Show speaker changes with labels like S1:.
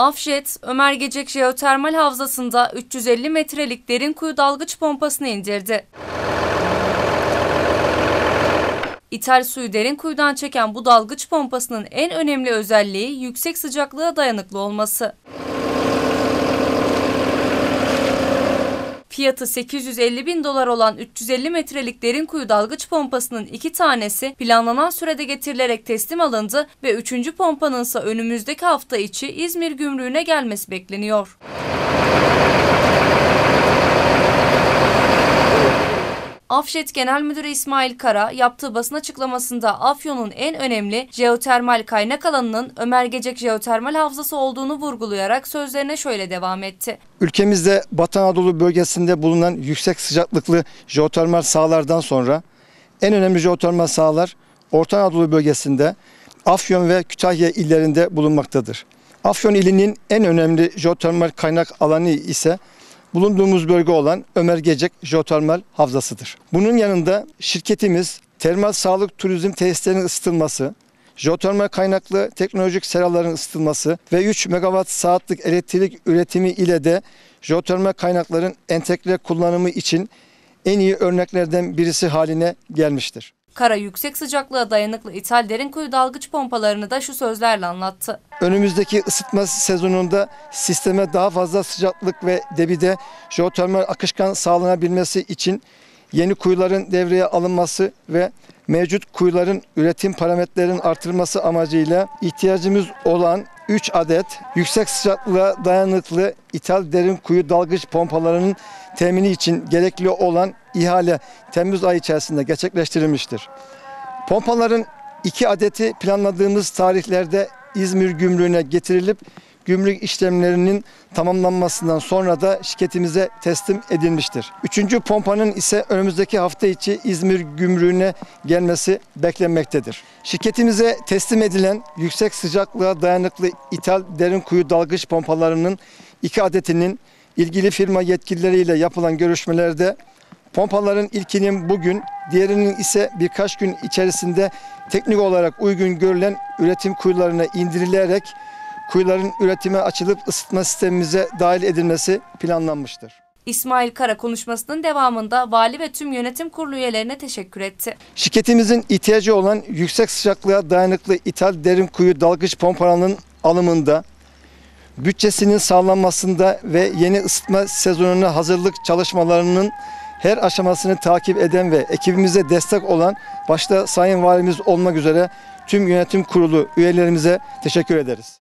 S1: Afjet, Ömer Gecek Jeotermal Havzası'nda 350 metrelik derin kuyu dalgıç pompasını indirdi. İthal suyu derin kuyudan çeken bu dalgıç pompasının en önemli özelliği yüksek sıcaklığa dayanıklı olması. Fiyatı 850.000 dolar olan 350 metrelik derin kuyu dalgıç pompasının 2 tanesi planlanan sürede getirilerek teslim alındı ve 3. pompanın ise önümüzdeki hafta içi İzmir Gümrüğü'ne gelmesi bekleniyor. Afjet Genel Müdürü İsmail Kara yaptığı basın açıklamasında Afyon'un en önemli jeotermal kaynak alanının Ömer Gecek Jeotermal Havzası olduğunu vurgulayarak sözlerine şöyle devam etti.
S2: Ülkemizde Batı Anadolu bölgesinde bulunan yüksek sıcaklıklı jeotermal sahalardan sonra en önemli jeotermal sahalar Orta Anadolu bölgesinde Afyon ve Kütahya illerinde bulunmaktadır. Afyon ilinin en önemli jeotermal kaynak alanı ise bulunduğumuz bölge olan Ömer Gecek Jeotermal Havzası'dır. Bunun yanında şirketimiz termal sağlık turizm tesislerinin ısıtılması, jeotermal kaynaklı teknolojik seraların ısıtılması ve 3 megawatt saatlik elektrik üretimi ile de jeotermal kaynakların entegre kullanımı için en iyi örneklerden birisi haline gelmiştir.
S1: Kara yüksek sıcaklığa dayanıklı ithal derin kuyu dalgıç pompalarını da şu sözlerle anlattı.
S2: Önümüzdeki ısıtma sezonunda sisteme daha fazla sıcaklık ve debide jeotermal akışkan sağlanabilmesi için yeni kuyuların devreye alınması ve mevcut kuyuların üretim parametrelerinin artırılması amacıyla ihtiyacımız olan 3 adet yüksek sıcaklığa dayanıklı ithal derin kuyu dalgıç pompalarının temini için gerekli olan ihale Temmuz ayı içerisinde gerçekleştirilmiştir. Pompaların 2 adeti planladığımız tarihlerde İzmir Gümrüğü'ne getirilip gümrük işlemlerinin tamamlanmasından sonra da şirketimize teslim edilmiştir. 3. pompanın ise önümüzdeki hafta içi İzmir Gümrüğü'ne gelmesi beklenmektedir. Şirketimize teslim edilen yüksek sıcaklığa dayanıklı ithal derin kuyu dalgıç pompalarının 2 adetinin ilgili firma yetkilileriyle yapılan görüşmelerde pompaların ilkinin bugün, diğerinin ise birkaç gün içerisinde teknik olarak uygun görülen üretim kuyularına indirilerek kuyuların üretime açılıp ısıtma sistemimize dahil edilmesi planlanmıştır.
S1: İsmail Kara konuşmasının devamında vali ve tüm yönetim kurulu üyelerine teşekkür etti.
S2: Şirketimizin ihtiyacı olan yüksek sıcaklığa dayanıklı ithal derin kuyu dalgıç pompalarının alımında, bütçesinin sağlanmasında ve yeni ısıtma sezonuna hazırlık çalışmalarının her aşamasını takip eden ve ekibimize destek olan başta Sayın Valimiz olmak üzere tüm yönetim kurulu üyelerimize teşekkür ederiz.